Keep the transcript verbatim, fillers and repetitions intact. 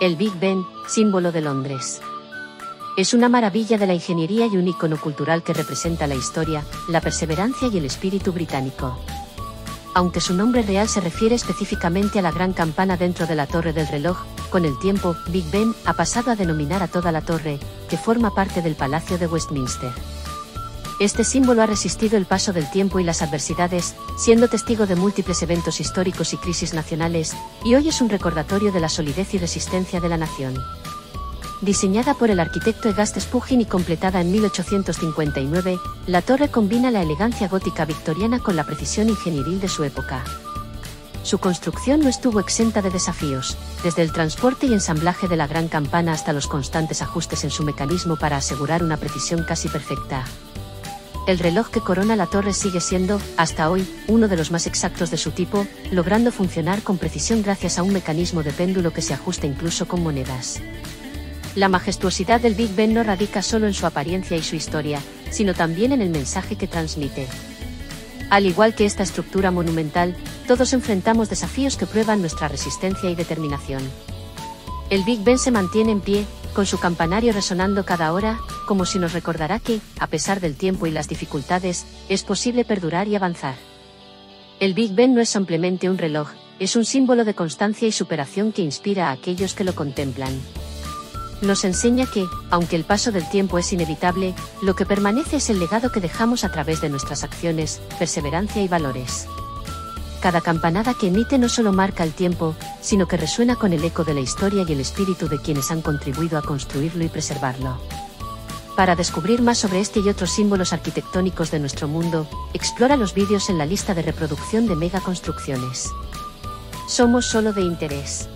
El Big Ben, símbolo de Londres. Es una maravilla de la ingeniería y un icono cultural que representa la historia, la perseverancia y el espíritu británico. Aunque su nombre real se refiere específicamente a la gran campana dentro de la torre del reloj, con el tiempo, Big Ben ha pasado a denominar a toda la torre, que forma parte del Palacio de Westminster. Este símbolo ha resistido el paso del tiempo y las adversidades, siendo testigo de múltiples eventos históricos y crisis nacionales, y hoy es un recordatorio de la solidez y resistencia de la nación. Diseñada por el arquitecto Egast Spugin y completada en mil ochocientos cincuenta y nueve, la torre combina la elegancia gótica victoriana con la precisión ingenieril de su época. Su construcción no estuvo exenta de desafíos, desde el transporte y ensamblaje de la gran campana hasta los constantes ajustes en su mecanismo para asegurar una precisión casi perfecta. El reloj que corona la torre sigue siendo, hasta hoy, uno de los más exactos de su tipo, logrando funcionar con precisión gracias a un mecanismo de péndulo que se ajusta incluso con monedas. La majestuosidad del Big Ben no radica solo en su apariencia y su historia, sino también en el mensaje que transmite. Al igual que esta estructura monumental, todos enfrentamos desafíos que prueban nuestra resistencia y determinación. El Big Ben se mantiene en pie, con su campanario resonando cada hora, como si nos recordara que, a pesar del tiempo y las dificultades, es posible perdurar y avanzar. El Big Ben no es simplemente un reloj, es un símbolo de constancia y superación que inspira a aquellos que lo contemplan. Nos enseña que, aunque el paso del tiempo es inevitable, lo que permanece es el legado que dejamos a través de nuestras acciones, perseverancia y valores. Cada campanada que emite no solo marca el tiempo, sino que resuena con el eco de la historia y el espíritu de quienes han contribuido a construirlo y preservarlo. Para descubrir más sobre este y otros símbolos arquitectónicos de nuestro mundo, explora los vídeos en la lista de reproducción de Mega Construcciones. Somos solo de interés.